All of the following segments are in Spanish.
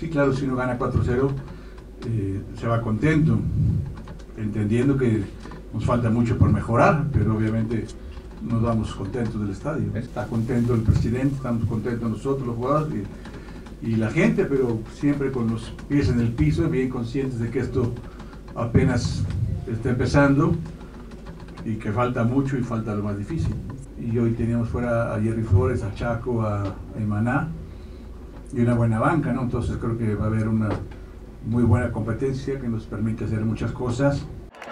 Sí, claro, si uno gana 4-0, se va contento, entendiendo que nos falta mucho por mejorar, pero obviamente nos vamos contentos del estadio. Está contento el presidente, estamos contentos nosotros, los jugadores y la gente, pero siempre con los pies en el piso, bien conscientes de que esto apenas está empezando y que falta mucho y falta lo más difícil. Y hoy teníamos fuera a Jerry Flores, a Chaco, a Maná y una buena banca, ¿no? Entonces creo que va a haber una muy buena competencia que nos permite hacer muchas cosas.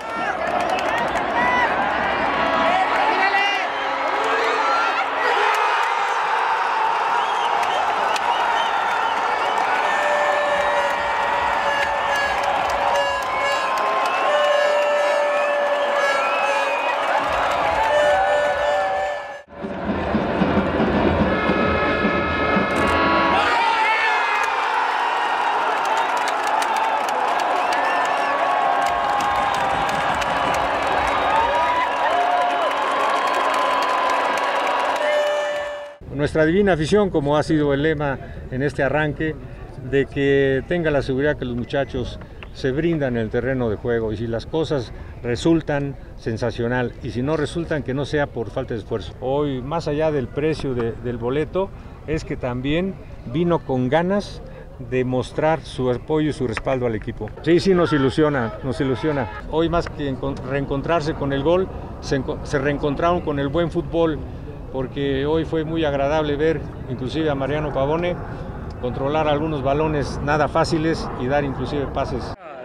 Nuestra divina afición, como ha sido el lema en este arranque, de que tenga la seguridad que los muchachos se brindan en el terreno de juego y si las cosas resultan, sensacional, y si no resultan, que no sea por falta de esfuerzo. Hoy, más allá del precio del boleto, es que también vino con ganas de mostrar su apoyo y su respaldo al equipo. Sí, nos ilusiona, nos ilusiona. Hoy más que reencontrarse con el gol, se reencontraron con el buen fútbol, porque hoy fue muy agradable ver inclusive a Mariano Pavone controlar algunos balones nada fáciles y dar inclusive pases.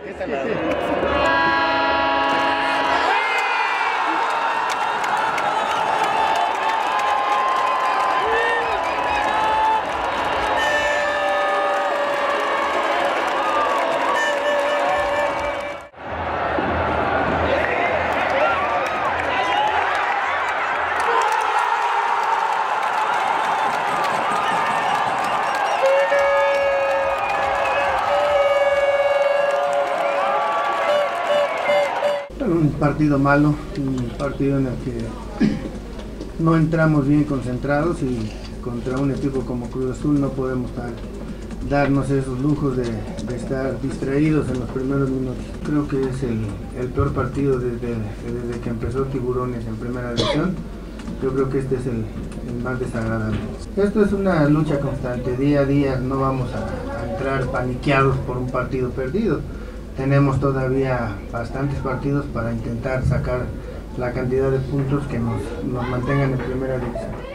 Un partido malo, un partido en el que no entramos bien concentrados y contra un equipo como Cruz Azul no podemos darnos esos lujos de estar distraídos en los primeros minutos. Creo que es el peor partido desde que empezó Tiburones en primera división. Yo creo que este es el más desagradable. Esto es una lucha constante, día a día no vamos a entrar paniqueados por un partido perdido. Tenemos todavía bastantes partidos para intentar sacar la cantidad de puntos que nos mantengan en primera división.